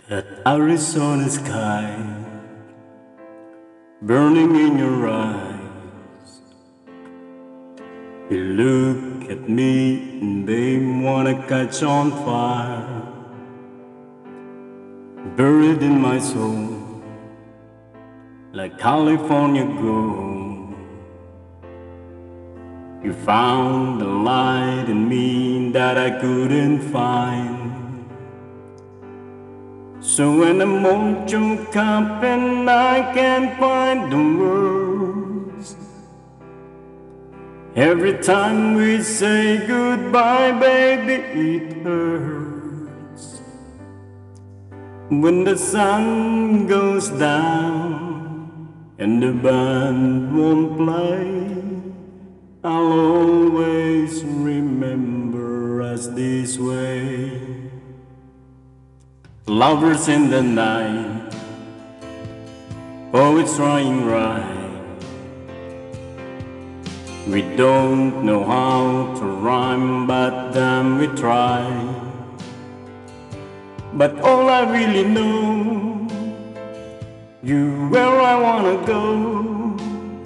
That Arizona sky burning in your eyes. You look at me and they wanna catch on fire. Buried in my soul like California gold. You found the light in me that I couldn't find. So when I'm all choked up and I can't find the words, every time we say goodbye, baby, it hurts. When the sun goes down and the band won't play, I'll always remember us this way. Lovers in the night, poets trying right. We don't know how to rhyme, but damn we try. But all I really know, you where I wanna go.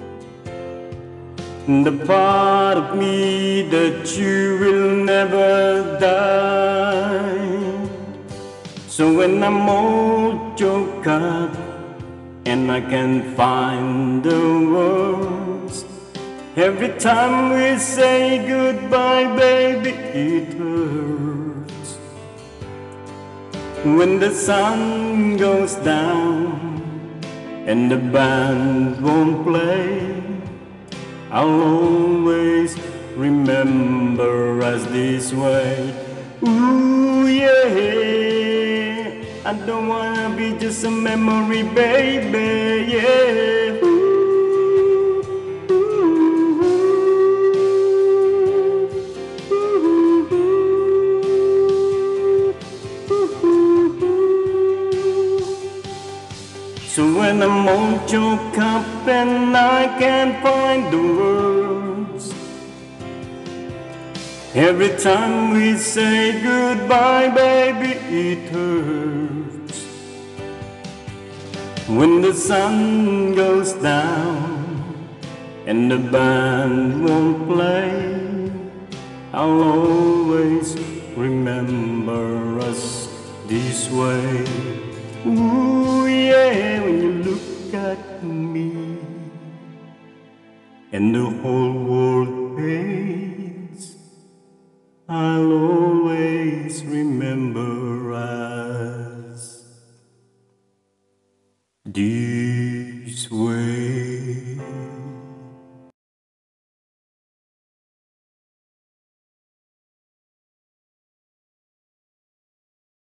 The part of me that you will never die. So when I'm all choked up and I can't find the words, every time we say goodbye, baby, it hurts. When the sun goes down and the band won't play, I'll always remember us this way. Ooh, yeah. I don't wanna be just a memory, baby, yeah. Ooh, ooh, ooh, ooh, ooh. So when I'm all choked up and I can't find the words, every time we say goodbye, baby, it hurts. When the sun goes down and the band won't play, I'll always remember us this way. Ooh, yeah, when you look at me and the whole world fades, I'll always remember us.